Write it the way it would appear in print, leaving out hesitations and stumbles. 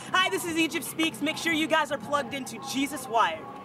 Hi, this is Egypt Speaks. Make sure you guys are plugged into JesusWired.